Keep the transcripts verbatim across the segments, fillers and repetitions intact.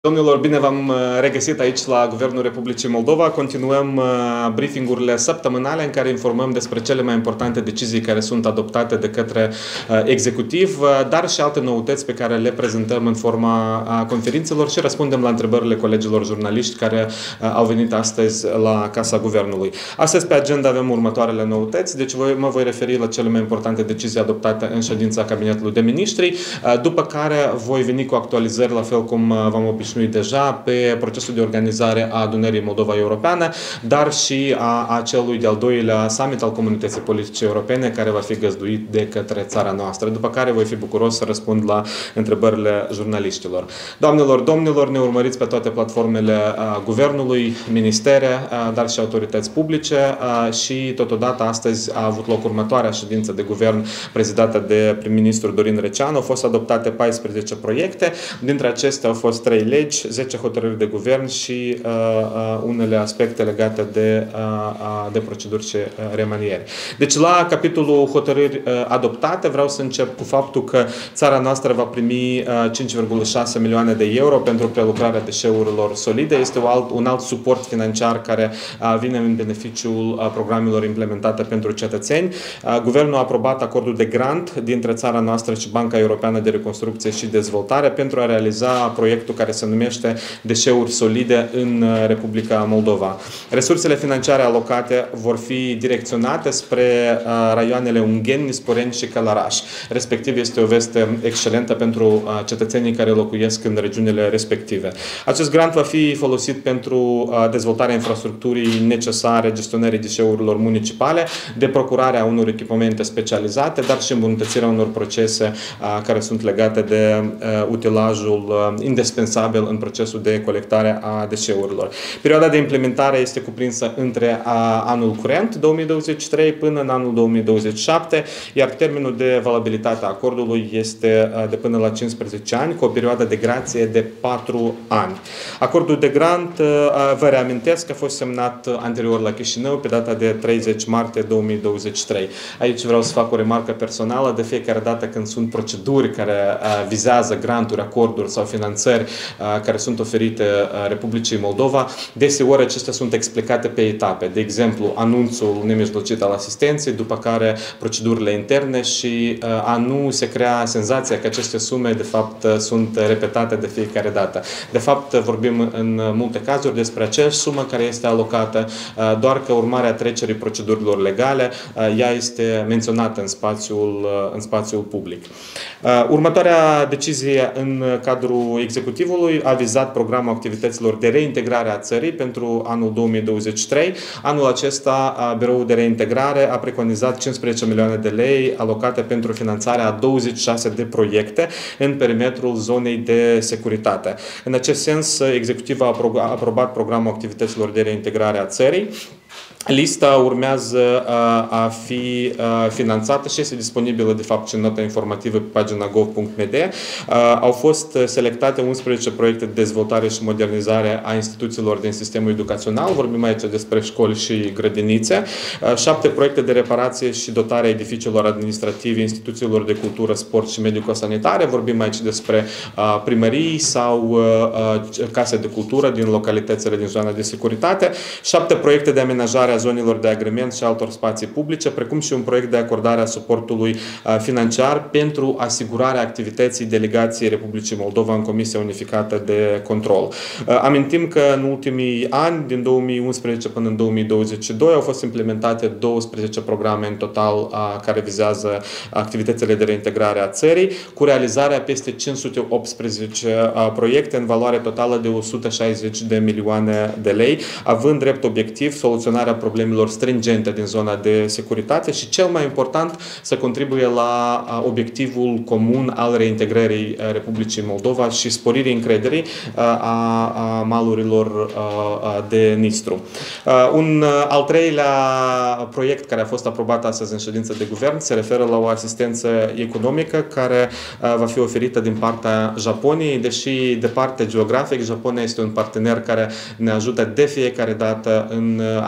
Domnilor, bine v-am regăsit aici la Guvernul Republicii Moldova. Continuăm briefingurile săptămânale în care informăm despre cele mai importante decizii care sunt adoptate de către executiv, dar și alte noutăți pe care le prezentăm în forma conferințelor și răspundem la întrebările colegilor jurnaliști care au venit astăzi la Casa Guvernului. Astăzi pe agenda avem următoarele noutăți, deci mă voi referi la cele mai importante decizii adoptate în ședința Cabinetului de Ministri, după care voi veni cu actualizări, la fel cum v-am obișnuit deja, pe procesul de organizare a adunării Moldova Europeană, dar și a, a celui de-al doilea summit al Comunității Politice Europene, care va fi găzduit de către țara noastră, după care voi fi bucuros să răspund la întrebările jurnaliștilor. Doamnelor, domnilor, ne urmăriți pe toate platformele a, Guvernului, ministere, a, dar și autorități publice a, și totodată astăzi a avut loc următoarea ședință de guvern prezidată de prim-ministru Dorin Receanu. Au fost adoptate paisprezece proiecte, dintre acestea au fost trei legi, zece hotărâri de guvern și uh, uh, unele aspecte legate de, uh, de proceduri și uh, remanieri. Deci la capitolul hotărâri uh, adoptate vreau să încep cu faptul că țara noastră va primi uh, cinci virgulă șase milioane de euro pentru prelucrarea deșeurilor solide. Este un alt, un alt suport financiar care uh, vine în beneficiul uh, programelor implementate pentru cetățeni. Uh, Guvernul a aprobat acordul de grant dintre țara noastră și Banca Europeană de Reconstrucție și Dezvoltare pentru a realiza proiectul care se numește Deșeuri solide în Republica Moldova. Resursele financiare alocate vor fi direcționate spre raioanele Ungheni, Nisporeni și Călăraș. Respectiv este o veste excelentă pentru cetățenii care locuiesc în regiunile respective. Acest grant va fi folosit pentru dezvoltarea infrastructurii necesare gestionării deșeurilor municipale, de procurarea unor echipamente specializate, dar și îmbunătățirea unor procese care sunt legate de utilajul indispensabil în procesul de colectare a deșeurilor. Perioada de implementare este cuprinsă între anul curent, două mii douăzeci și trei, până în anul două mii douăzeci și șapte, iar termenul de valabilitate a acordului este de până la cincisprezece ani, cu o perioadă de grație de patru ani. Acordul de grant, vă reamintesc, a fost semnat anterior la Chișinău pe data de treizeci martie două mii douăzeci și trei. Aici vreau să fac o remarcă personală: de fiecare dată când sunt proceduri care vizează granturi, acorduri sau finanțări care sunt oferite Republicii Moldova, deseori acestea sunt explicate pe etape. De exemplu, anunțul nemijlocit al asistenței, după care procedurile interne și a nu se crea senzația că aceste sume, de fapt, sunt repetate de fiecare dată. De fapt, vorbim în multe cazuri despre aceeași sumă care este alocată, doar că urmarea trecerii procedurilor legale, ea este menționată în spațiul, în spațiul public. Următoarea decizie în cadrul executivului a vizat programul activităților de reintegrare a țării pentru anul două mii douăzeci și trei. Anul acesta, Biroul de Reintegrare a preconizat cincisprezece milioane de lei alocate pentru finanțarea a douăzeci și șase de proiecte în perimetrul zonei de securitate. În acest sens, executivul a aprobat programul activităților de reintegrare a țării. Lista urmează a fi finanțată și este disponibilă, de fapt, și în nota informativă pe pagina gov punct m d. Au fost selectate unsprezece proiecte de dezvoltare și modernizare a instituțiilor din sistemul educațional. Vorbim aici despre școli și grădinițe. Șapte proiecte de reparație și dotare a edificiilor administrative, instituțiilor de cultură, sport și medico-sanitare. Vorbim aici despre primării sau case de cultură din localitățile din zona de securitate. Șapte proiecte de amenajare a zonelor de agrement și altor spații publice, precum și un proiect de acordare a suportului financiar pentru asigurarea activității delegației Republicii Moldova în Comisia Unificată de Control. Amintim că în ultimii ani, din două mii unsprezece până în două mii douăzeci și doi, au fost implementate douăsprezece programe în total care vizează activitățile de reintegrare a țării, cu realizarea peste cinci sute optsprezece proiecte în valoare totală de o sută șaizeci de milioane de lei, având drept obiectiv soluționarea problemelor stringente din zona de securitate și, cel mai important, să contribuie la obiectivul comun al reintegrării Republicii Moldova și sporirii încrederii a malurilor de Nistru. Un al treilea proiect care a fost aprobat astăzi în ședință de guvern se referă la o asistență economică care va fi oferită din partea Japoniei, deși departe geografic, Japonia este un partener care ne ajută de fiecare dată în, atât în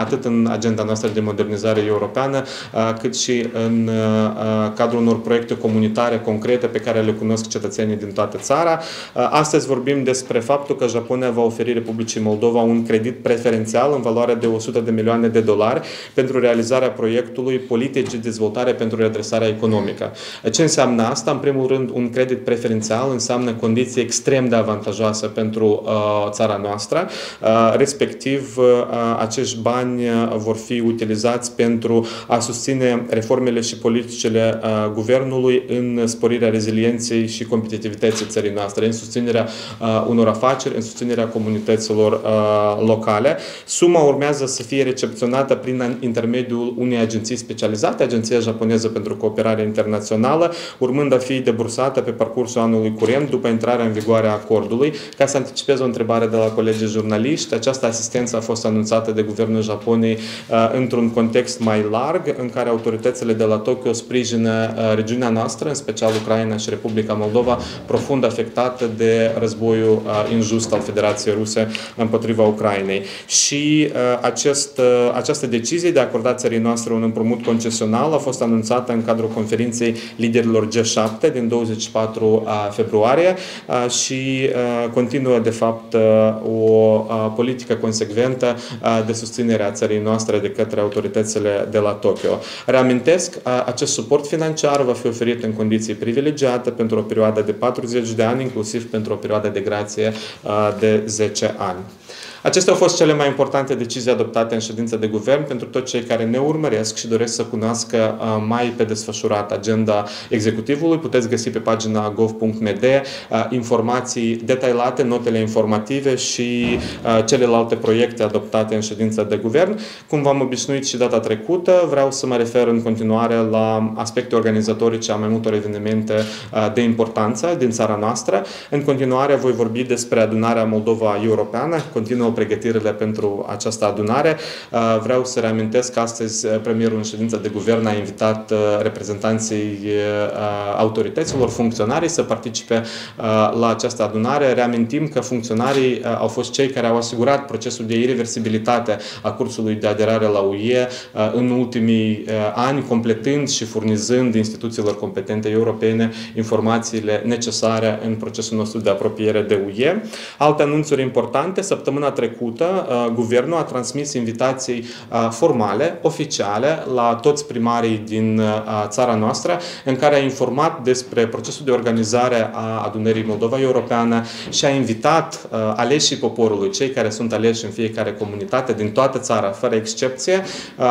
în agenda noastră de modernizare europeană, cât și în cadrul unor proiecte comunitare concrete pe care le cunosc cetățenii din toată țara. Astăzi vorbim despre faptul că Japonia va oferi Republicii Moldova un credit preferențial în valoare de o sută de milioane de dolari pentru realizarea proiectului Politici de dezvoltare pentru redresarea economică. Ce înseamnă asta? În primul rând, un credit preferențial înseamnă condiții extrem de avantajoase pentru uh, țara noastră, uh, respectiv uh, acești bani vor fi utilizați pentru a susține reformele și politicile uh, guvernului în sporirea rezilienței și competitivității țării noastre, în susținerea uh, unor afaceri, în susținerea comunităților uh, locale. Suma urmează să fie recepționată prin intermediul unei agenții specializate, Agenția Japoneză pentru Cooperare Internațională, urmând a fi debursată pe parcursul anului curent după intrarea în vigoare a acordului. Ca să anticipez o întrebare de la colegii jurnaliști, această asistență a fost anunțată de Guvernul Japoniei uh, într-un context mai larg, în care autoritățile de la Tokyo sprijină uh, regiunea noastră, în special Ucraina și Republica Moldova, profund afectată de războiul uh, injust al Federației Ruse împotriva Ucrainei. Și uh, acest, uh, această decizie de a acorda țării noastre un împrumut concesional a fost anunțată în cadrul conferinței liderilor G șapte din douăzeci și patru februarie uh, și uh, continuă, de fapt, uh, o uh, politică consecventă uh, de susținere a țării noastre de către autoritățile de la Tokyo. Reamintesc, uh, acest suport financiar va fi oferit în condiții privilegiate pentru o perioadă de patruzeci de ani, inclusiv pentru o perioadă de grație uh, de zece ani. Acestea au fost cele mai importante decizii adoptate în ședința de guvern. Pentru toți cei care ne urmăresc și doresc să cunoască mai pe desfășurat agenda executivului, puteți găsi pe pagina gov punct m d informații detaliate, notele informative și celelalte proiecte adoptate în ședința de guvern. Cum v-am obișnuit și data trecută, vreau să mă refer în continuare la aspecte organizatorice a mai multor evenimente de importanță din țara noastră. În continuare voi vorbi despre adunarea Moldova Europeană. Continuă pregătirile pentru această adunare. Vreau să reamintesc că astăzi premierul în ședința de guvern a invitat reprezentanții autorităților, funcționarii să participe la această adunare. Reamintim că funcționarii au fost cei care au asigurat procesul de irreversibilitate a cursului de aderare la U E în ultimii ani, completând și furnizând instituțiilor competente europene informațiile necesare în procesul nostru de apropiere de U E. Alte anunțuri importante: săptămâna trecută, guvernul a transmis invitații formale, oficiale, la toți primarii din țara noastră, în care a informat despre procesul de organizare a adunării Moldova Europeană și a invitat aleșii poporului, cei care sunt aleși în fiecare comunitate din toată țara, fără excepție,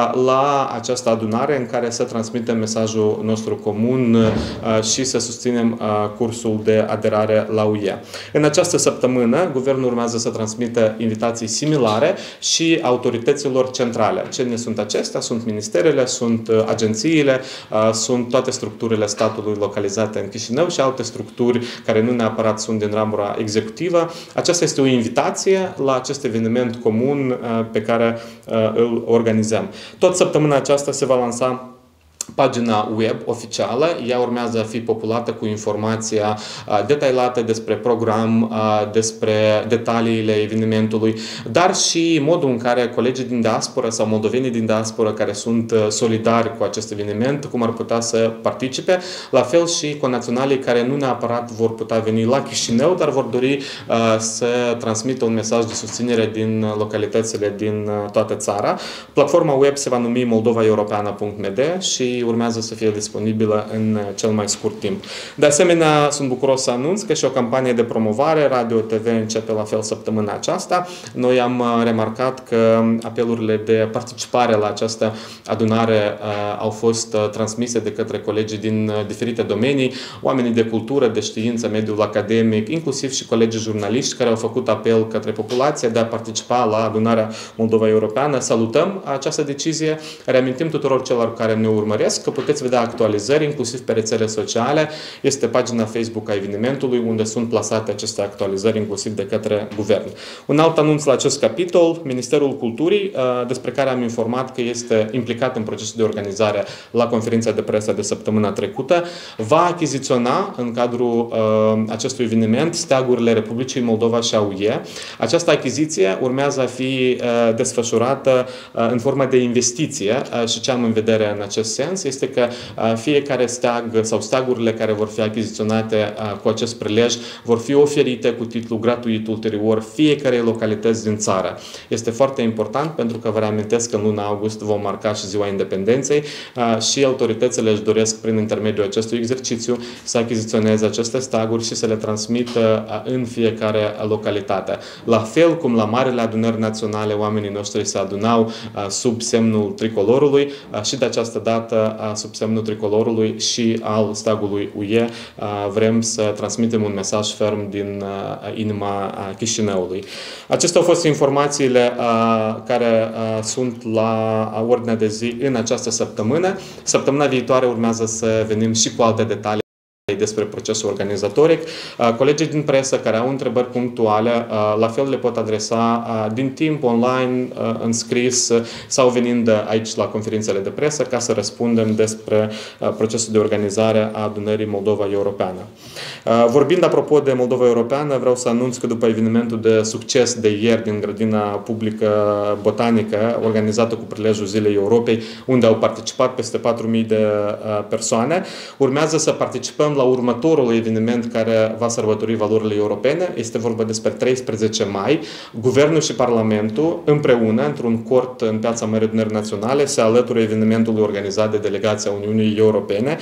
la această adunare în care să transmitem mesajul nostru comun și să susținem cursul de aderare la U E. În această săptămână, guvernul urmează să transmită invitații similare și autorităților centrale. Cine sunt acestea? Sunt ministerele, sunt agențiile, sunt toate structurile statului localizate în Chișinău și alte structuri care nu neapărat sunt din ramura executivă. Aceasta este o invitație la acest eveniment comun pe care îl organizăm. Tot săptămâna aceasta se va lansa pagina web oficială. Ea urmează a fi populată cu informația detaliată despre program, despre detaliile evenimentului, dar și modul în care colegii din diaspora sau moldovenii din diaspora care sunt solidari cu acest eveniment, cum ar putea să participe, la fel și conaționalii care nu neapărat vor putea veni la Chișinău, dar vor dori să transmită un mesaj de susținere din localitățile din toată țara. Platforma web se va numi moldova europeană punct m d și urmează să fie disponibilă în cel mai scurt timp. De asemenea, sunt bucuros să anunț că și o campanie de promovare Radio T V începe la fel săptămâna aceasta. Noi am remarcat că apelurile de participare la această adunare uh, au fost uh, transmise de către colegii din uh, diferite domenii, oamenii de cultură, de știință, mediul academic, inclusiv și colegii jurnaliști care au făcut apel către populație de a participa la adunarea Moldova Europeană. Salutăm această decizie, reamintim tuturor celor care ne urmăresc doresc, că puteți vedea actualizări, inclusiv pe rețele sociale. Este pagina Facebook a evenimentului, unde sunt plasate aceste actualizări, inclusiv de către guvern. Un alt anunț la acest capitol, Ministerul Culturii, despre care am informat că este implicat în procesul de organizare la conferința de presă de săptămâna trecută, va achiziționa în cadrul uh, acestui eveniment steagurile Republicii Moldova și a U E. Această achiziție urmează a fi uh, desfășurată uh, în formă de investiție uh, și ce am în vedere în acest sens este că uh, fiecare steag sau steagurile care vor fi achiziționate uh, cu acest prilej vor fi oferite cu titlu gratuit ulterior fiecare localități din țară. Este foarte important pentru că vă reamintesc că în luna august vom marca și Ziua Independenței uh, și autoritățile își doresc prin intermediul acestui exercițiu să achiziționeze aceste steaguri și să le transmită uh, în fiecare localitate. La fel cum la marile adunări naționale oamenii noștri se adunau uh, sub semnul tricolorului uh, și de această dată uh, sub semnul tricolorului și al steagului U E uh, vrem să transmitem un mesaj ferm din uh, inima uh, Chișinăului. Acestea au fost informațiile uh, care uh, sunt la ordinea de zi în această săptămână. Săptămâna viitoare urmează să venim și cu alte detalii despre procesul organizatoric. Colegii din presă care au întrebări punctuale, la fel le pot adresa din timp, online, în scris sau venind aici la conferințele de presă ca să răspundem despre procesul de organizare a adunării Moldova Europeană. Vorbind apropo de Moldova Europeană, vreau să anunț că după evenimentul de succes de ieri din grădina publică botanică organizată cu prilejul Zilei Europei, unde au participat peste patru mii de persoane, urmează să participăm la următorul eveniment care va sărbători valorile europene. Este vorba despre treisprezece mai. Guvernul și Parlamentul împreună, într-un cort în Piața Mării Adunări Naționale, se alătură evenimentului organizat de delegația Uniunii Europene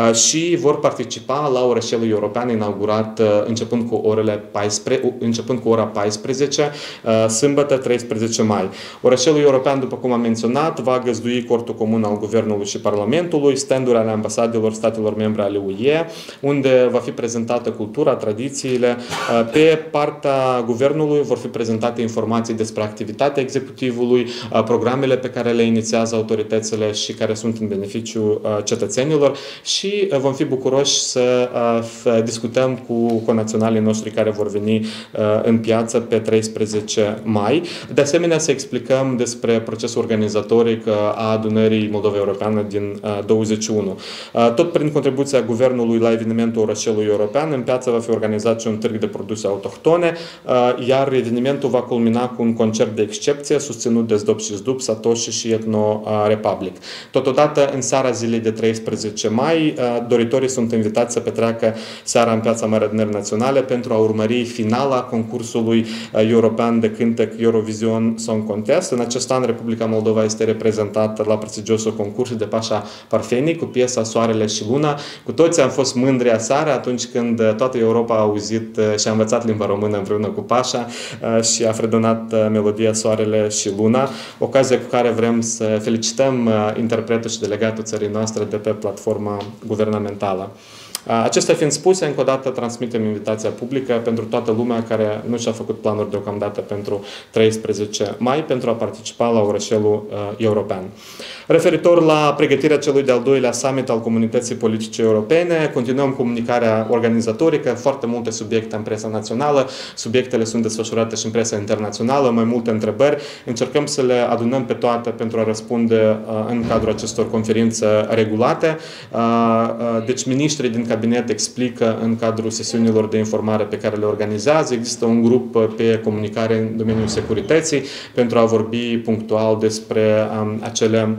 și vor participa la orășelul european inaugurat începând cu orele paisprezece, începând cu ora paisprezece, sâmbătă treisprezece mai. Orășelul european, după cum am menționat, va găzdui cortul comun al Guvernului și Parlamentului, stand-uri ale ambasadelor statelor membre ale U E, unde va fi prezentată cultura, tradițiile. Pe partea guvernului vor fi prezentate informații despre activitatea executivului, programele pe care le inițiază autoritățile și care sunt în beneficiu cetățenilor și vom fi bucuroși să discutăm cu conaționalii noștri care vor veni în piață pe treisprezece mai. De asemenea, să explicăm despre procesul organizatoric a adunării Moldova Europeană din douăzeci și unu. Tot prin contribuția guvernului la evenimentul orășelului european, în piață va fi organizat și un târg de produse autohtone, iar evenimentul va culmina cu un concert de excepție susținut de Zdop și Zdup, Satoshi și Ethno Republic. Totodată, în seara zilei de treisprezece mai, doritorii sunt invitați să petreacă seara în Piața Mării Adunări Naționale pentru a urmări finala concursului european de cântec Eurovision Song Contest. În acest an, Republica Moldova este reprezentată la prestigiosul concurs de Pașa Parfeni cu piesa Soarele și Luna. Cu toți am fost mândri aseară atunci când toată Europa a auzit și a învățat limba română împreună cu Pașa și a fredonat melodia Soarele și Luna, ocazie cu care vrem să felicităm interpretul și delegatul țării noastre de pe platforma guvernamentală. Acestea fiind spuse, încă o dată transmitem invitația publică pentru toată lumea care nu și-a făcut planuri deocamdată pentru treisprezece mai pentru a participa la orășelul uh, european. Referitor la pregătirea celui de-al doilea summit al comunității politice europene, continuăm comunicarea organizatorică, foarte multe subiecte în presa națională, subiectele sunt desfășurate și în presa internațională, mai multe întrebări, încercăm să le adunăm pe toate pentru a răspunde uh, în cadrul acestor conferințe regulate. Uh, uh, deci, miniștrii din cabinet explică în cadrul sesiunilor de informare pe care le organizează. Există un grup pe comunicare în domeniul securității pentru a vorbi punctual despre um, acele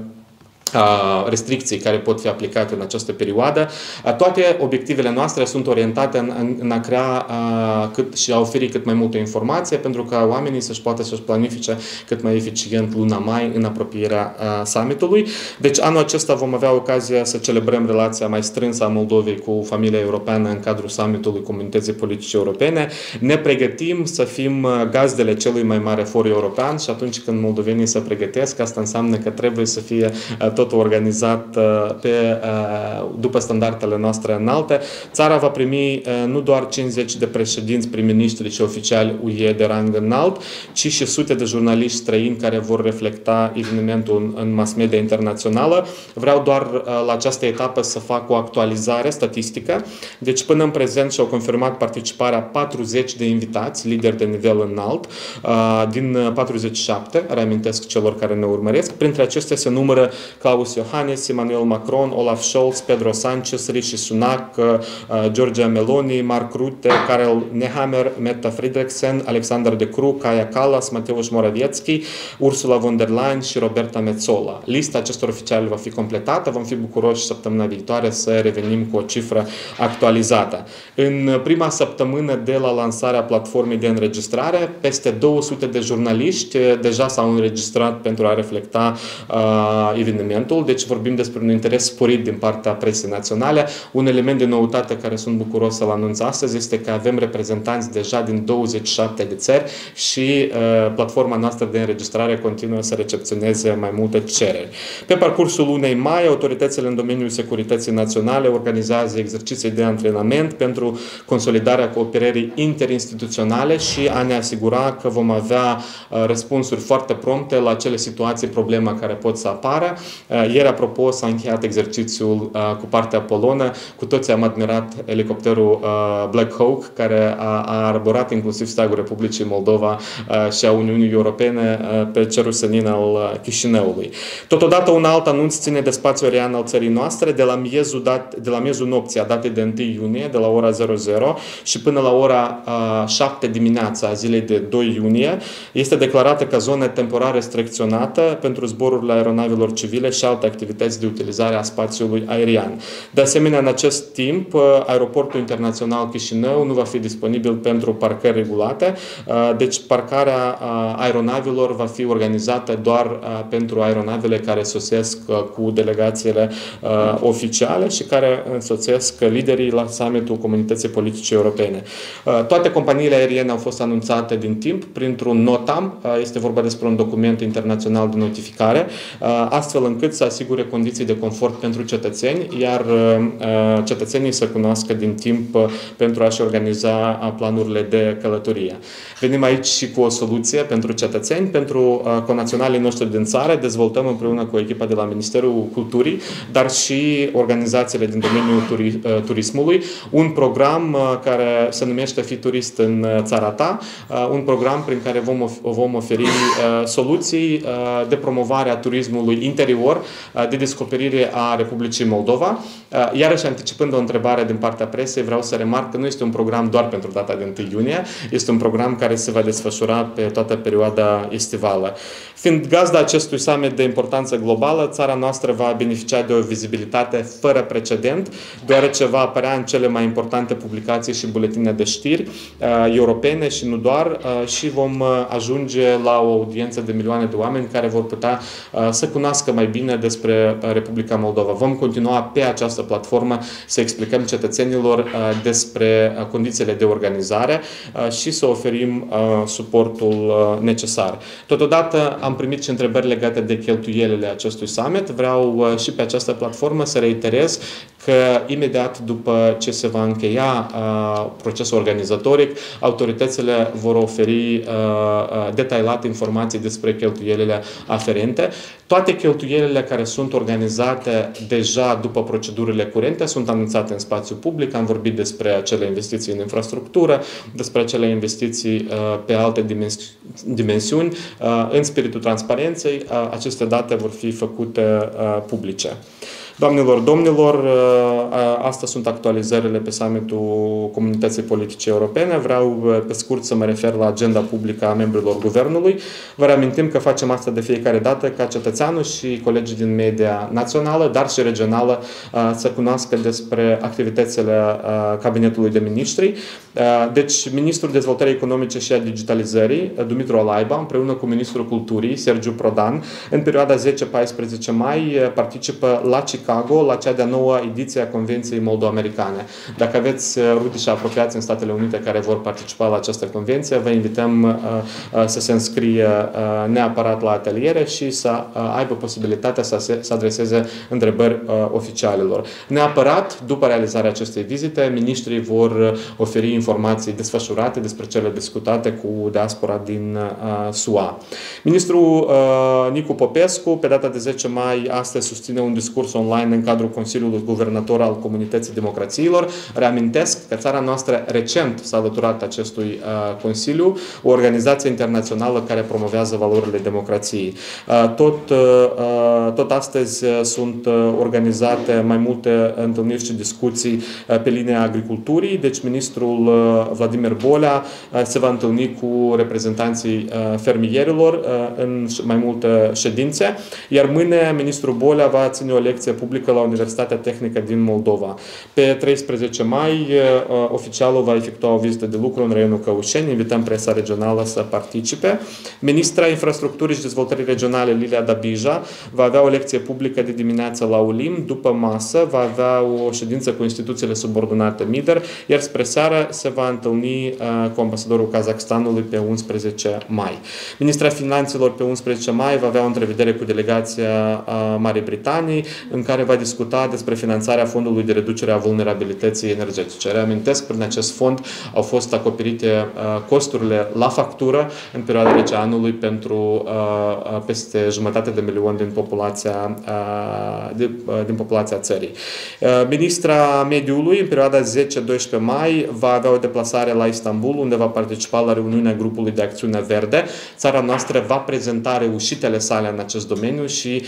restricții care pot fi aplicate în această perioadă. Toate obiectivele noastre sunt orientate în, în, în a crea cât, și a oferi cât mai multă informație pentru ca oamenii să-și poată să-și planifice cât mai eficient luna mai în apropierea summitului. Deci anul acesta vom avea ocazia să celebrăm relația mai strânsă a Moldovei cu familia europeană în cadrul summitului Comunității Politice Europene. Ne pregătim să fim gazdele celui mai mare for european și atunci când moldovenii se pregătesc, asta înseamnă că trebuie să fie totul organizat pe, după standardele noastre înalte. Țara va primi nu doar cincizeci de președinți, prim-ministri și oficiali U E de rang înalt, ci și sute de jurnaliști străini care vor reflecta evenimentul în mass media internațională. Vreau doar la această etapă să fac o actualizare statistică. Deci până în prezent și-au confirmat participarea patruzeci de invitați, lideri de nivel înalt, din patruzeci și șapte, reamintesc celor care ne urmăresc. Printre acestea se numără Klaus Iohannis, Emmanuel Macron, Olaf Scholz, Pedro Sanchez, Rishi Sunak, Giorgia Meloni, Mark Rutte, Karel Nehammer, Mette Frederiksen, Alexander De Croo, Kaja Kallas, Mateusz Morawiecki, Ursula von der Leyen și Roberta Metsola. Lista acestor oficiali va fi completată, vom fi bucuroși săptămâna viitoare să revenim cu o cifră actualizată. În prima săptămână de la lansarea platformei de înregistrare, peste două sute de jurnaliști deja s-au înregistrat pentru a reflecta uh, evenimentul, deci vorbim despre un interes sporit din partea presei naționale. Un element de noutate care sunt bucuros să-l anunț astăzi este că avem reprezentanți deja din douăzeci și șapte de țări și uh, platforma noastră de înregistrare continuă să recepționeze mai multe cereri. Pe parcursul lunei mai, autoritățile în domeniul securității naționale organizează exerciții de antrenament pentru consolidarea cooperării interinstituționale și a ne asigura că vom avea uh, răspunsuri foarte prompte la cele situații, probleme care pot să apară. Uh, ieri, apropo, s-a încheiat exercițiul uh, cu partea polonă. Cu toții am admirat elicopterul uh, Black Hawk, care a, a arborat inclusiv steagul Republicii Moldova uh, și a Uniunii Europene uh, pe cerul senin al uh, Chișinăului. Totodată, un alt anunț ține de spațiul aerian al țării noastre. De la miezul, dat, de la miezul nopții a datei de întâi iunie, de la ora zero zero și până la ora uh, șapte dimineața a zilei de doi iunie, este declarată ca zonă temporar restricționată pentru zborurile aeronavelor civile și alte activități de utilizare a spațiului aerian. De asemenea, în acest timp, aeroportul internațional Chișinău nu va fi disponibil pentru parcări regulate, deci parcarea aeronavelor va fi organizată doar pentru aeronavele care sosesc cu delegațiile oficiale și care însoțesc liderii la summitul Comunității Politice Europene. Toate companiile aeriene au fost anunțate din timp printr-un NOTAM, este vorba despre un document internațional de notificare, astfel încât să asigure condiții de confort pentru cetățeni, iar cetățenii să cunoască din timp pentru a-și organiza planurile de călătorie. Venim aici și cu o soluție pentru cetățeni, pentru conaționalii noștri din țară, dezvoltăm împreună cu echipa de la Ministerul Culturii, dar și organizațiile din domeniul turi, turismului, un program care se numește Fi turist în țara ta, un program prin care vom, vom oferi soluții de promovare a turismului interior, de descoperire a Republicii Moldova. Iarăși, anticipând o întrebare din partea presei, vreau să remarc că nu este un program doar pentru data de întâi iunie, este un program care se va desfășura pe toată perioada estivală. Fiind gazda acestui summit de importanță globală, țara noastră va beneficia de o vizibilitate fără precedent, deoarece va apărea în cele mai importante publicații și buletine de știri uh, europene și nu doar, uh, și vom ajunge la o audiență de milioane de oameni care vor putea uh, să cunoască mai bine despre Republica Moldova. Vom continua pe această platformă să explicăm cetățenilor uh, despre uh, condițiile de organizare uh, și să oferim uh, suportul uh, necesar. Totodată am primit și întrebări legate de cheltuielile acestui summit. Vreau uh, și pe această platformă să reiterez că imediat după ce se va încheia uh, procesul organizatoric, autoritățile vor oferi uh, uh, detaliat informații despre cheltuielile aferente. Toate cheltuielile care sunt organizate deja după procedurile curente sunt anunțate în spațiu public. Am vorbit despre acele investiții în infrastructură, despre acele investiții uh, pe alte dimensi dimensiuni. Uh, în spiritul transparenței, uh, aceste date vor fi făcute uh, publice. Doamnelor, domnilor, astea sunt actualizările pe summitul Comunității Politice Europene. Vreau pe scurt să mă refer la agenda publică a membrilor Guvernului. Vă reamintim că facem asta de fiecare dată ca cetățeanul și colegii din media națională, dar și regională, să cunoască despre activitățile Cabinetului de Ministri. Deci, Ministrul Dezvoltării Economice și a Digitalizării, Dumitru Alaiba, împreună cu Ministrul Culturii, Sergiu Prodan, în perioada zece paisprezece mai, participă la Chicago Chicago la cea de-a noua ediție a Convenției Moldo-Americane. Dacă aveți rude și apropiați în Statele Unite care vor participa la această convenție, vă invităm să se înscrie neapărat la ateliere și să aibă posibilitatea să se să adreseze întrebări oficialilor. Neapărat, după realizarea acestei vizite, miniștrii vor oferi informații desfășurate despre cele discutate cu diaspora din S U A. Ministrul Nicu Popescu, pe data de zece mai, astăzi susține un discurs online în cadrul Consiliului Guvernator al Comunității Democrațiilor. Reamintesc că țara noastră recent s-a alăturat acestui Consiliu, o organizație internațională care promovează valorile democrației. Tot, tot astăzi sunt organizate mai multe întâlniri și discuții pe linia agriculturii, deci ministrul Vladimir Bolea se va întâlni cu reprezentanții fermierilor în mai multe ședințe, iar mâine ministrul Bolea va ține o lecție publică la Universitatea Tehnică din Moldova. Pe treisprezece mai, oficialul va efectua o vizită de lucru în raionul Căușeni, invităm presa regională să participe. Ministra Infrastructurii și Dezvoltării Regionale, Lilia Dabija, va avea o lecție publică de dimineață la U L I M, după masă va avea o ședință cu instituțiile subordonate M I D E R, iar spre seară se va întâlni cu ambasadorul Kazakhstanului pe unsprezece mai. Ministra Finanțelor pe unsprezece mai va avea o întrevedere cu delegația Marii Britanii, în care va discuta despre finanțarea Fondului de Reducere a Vulnerabilității Energetice. Reamintesc, prin acest fond au fost acoperite costurile la factură în perioada rece anului pentru peste jumătate de milion din populația, din populația țării. Ministra Mediului, în perioada zece doisprezece mai, va avea o deplasare la Istanbul, unde va participa la reuniunea grupului de acțiune verde. Țara noastră va prezenta reușitele sale în acest domeniu și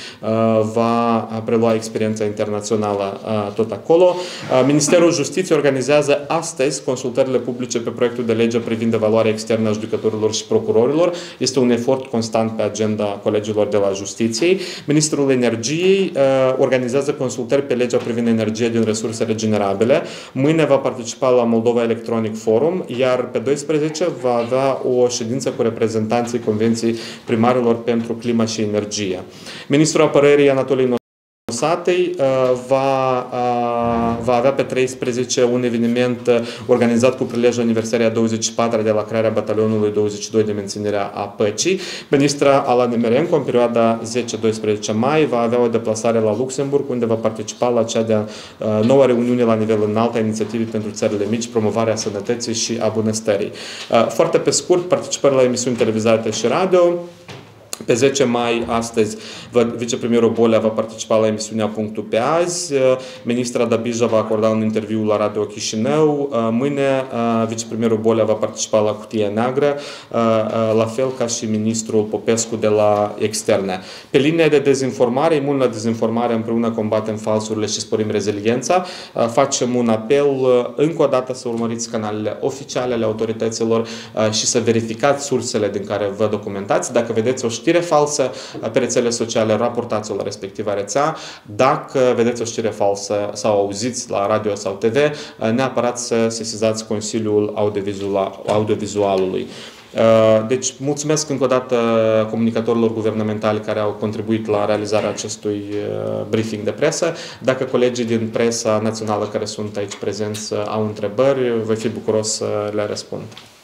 va prelua experiența internațională tot acolo. Ministerul Justiției organizează astăzi consultările publice pe proiectul de lege privind evaluarea externă a judecătorilor și procurorilor. Este un efort constant pe agenda colegilor de la Justiției. Ministrul Energiei organizează consultări pe legea privind energie din resurse regenerabile. Mâine va participa la Moldova Electronic Forum, iar pe doisprezece va avea o ședință cu reprezentanții Convenției Primarilor pentru Clima și Energie. Ministrul Apărării Anatolii Nosatei va, va avea pe treisprezece un eveniment organizat cu prilejul aniversării a douăzeci și patru de la crearea batalionului douăzeci și doi de menținerea a păcii. Ministra Alana Nemerenko, în perioada zece doisprezece mai, va avea o deplasare la Luxemburg, unde va participa la cea de-a noua reuniune la nivel înalt a inițiativei pentru țările mici, promovarea sănătății și a bunăstării. Foarte pe scurt, participări la emisiuni televizate și radio. Pe zece mai, astăzi, vicepremierul Bolea va participa la emisiunea Punctul pe azi. Ministra Dabija va acorda un interviu la Radio Chișinău. Mâine, vicepremierul Bolea va participa la Cutia Neagră, la fel ca și ministrul Popescu de la Externe. Pe linia de dezinformare, imun la dezinformare, împreună combatem falsurile și sporim reziliența. Facem un apel, încă o dată, să urmăriți canalele oficiale ale autorităților și să verificați sursele din care vă documentați. Dacă vedeți o știre falsă pe rețele sociale, raportați-o la respectiva rețea. Dacă vedeți o știre falsă sau auziți la radio sau T V, neapărat să sesizați Consiliul Audiovizualului. Deci, mulțumesc încă o dată comunicatorilor guvernamentali care au contribuit la realizarea acestui briefing de presă. Dacă colegii din presa națională care sunt aici prezenți au întrebări, voi fi bucuros să le răspund.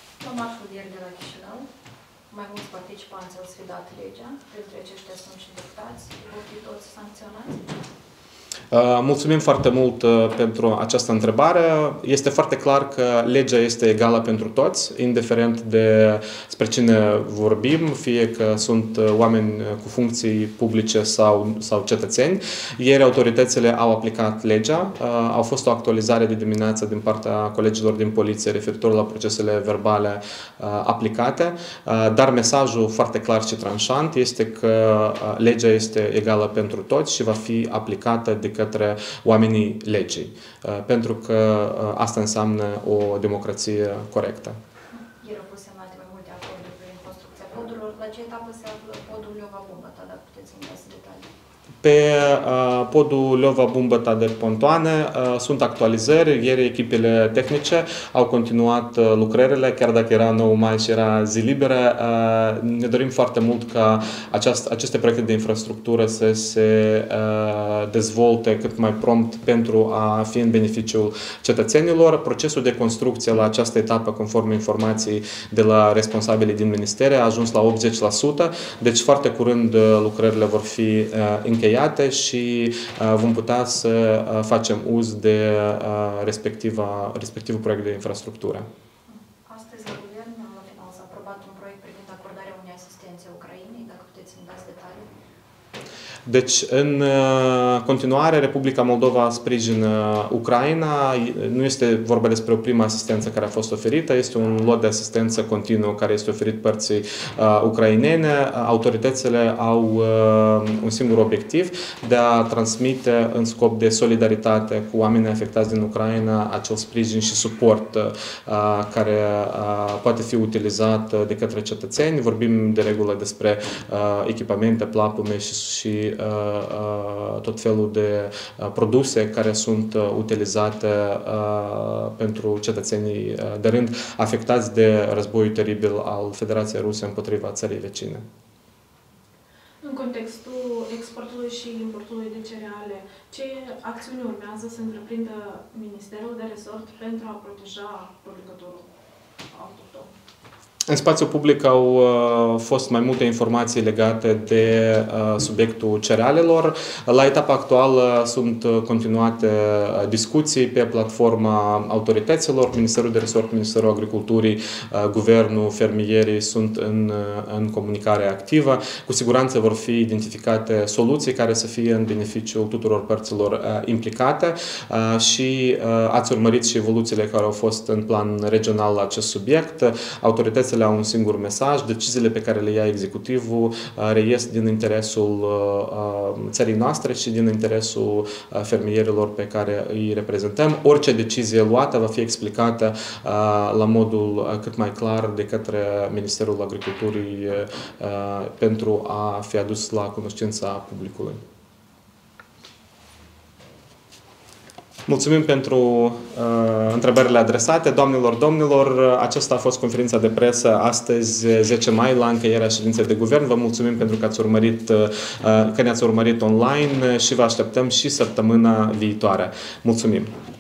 Mai mulți participanți au sfidat legea, printre aceștia sunt și deputați, vor fi toți sancționați? Mulțumim foarte mult pentru această întrebare. Este foarte clar că legea este egală pentru toți, indiferent de spre cine vorbim, fie că sunt oameni cu funcții publice sau, sau cetățeni. Ieri autoritățile au aplicat legea, au fost o actualizare de dimineață din partea colegilor din poliție referitor la procesele verbale aplicate, dar mesajul foarte clar și tranșant este că legea este egală pentru toți și va fi aplicată de către oamenii legii, pentru că asta înseamnă o democrație corectă. Ieri au fost semnate mai multe acorduri privind construcția podurilor. La ce etapă se află podul Leova Bumbăta, dacă puteți să-mi dați detalii? Pe uh, podul Leova-Bumbăta de pontoane uh, sunt actualizări. Ieri echipele tehnice au continuat uh, lucrările, chiar dacă era nouă mai și era zi liberă. Uh, ne dorim foarte mult ca aceast, aceste proiecte de infrastructură să se uh, dezvolte cât mai prompt pentru a fi în beneficiul cetățenilor. Procesul de construcție la această etapă, conform informației de la responsabilii din ministere, a ajuns la optzeci la sută, deci foarte curând uh, lucrările vor fi uh, încheiate și vom putea să facem uz de respectiva, respectivul proiect de infrastructură. Astăzi la Guvern la final s-a aprobat un proiect privind acordarea unei asistențe Ucrainei, dacă puteți să-mi dați detalii. Deci, în continuare, Republica Moldova sprijină Ucraina. Nu este vorba despre o primă asistență care a fost oferită, este un lot de asistență continuă care este oferit părții uh, ucrainene. Autoritățile au uh, un singur obiectiv, de a transmite în scop de solidaritate cu oamenii afectați din Ucraina acel sprijin și suport uh, care uh, poate fi utilizat de către cetățeni. Vorbim de regulă despre uh, echipamente, plapume și, și tot felul de produse care sunt utilizate pentru cetățenii de rând afectați de războiul teribil al Federației Ruse împotriva țării vecine. În contextul exportului și importului de cereale, ce acțiuni urmează să întreprindă Ministerul de Resort pentru a proteja producătorul autohton? În spațiul public au uh, fost mai multe informații legate de uh, subiectul cerealelor. La etapa actuală sunt continuate discuții pe platforma autorităților. Ministerul de Resort, Ministerul Agriculturii, uh, Guvernul, fermierii sunt în, în comunicare activă. Cu siguranță vor fi identificate soluții care să fie în beneficiul tuturor părților uh, implicate uh, și uh, ați urmărit și evoluțiile care au fost în plan regional la acest subiect. Autoritățile au un singur mesaj, deciziile pe care le ia executivul reies din interesul țării noastre și din interesul fermierilor pe care îi reprezentăm. Orice decizie luată va fi explicată la modul cât mai clar de către Ministerul Agriculturii pentru a fi adus la cunoștința publicului. Mulțumim pentru uh, întrebările adresate. Doamnelor, domnilor, aceasta a fost conferința de presă astăzi, zece mai, la încheierea ședinței de guvern. Vă mulțumim pentru că ați urmărit, uh, că ne-ați urmărit online și vă așteptăm și săptămâna viitoare. Mulțumim!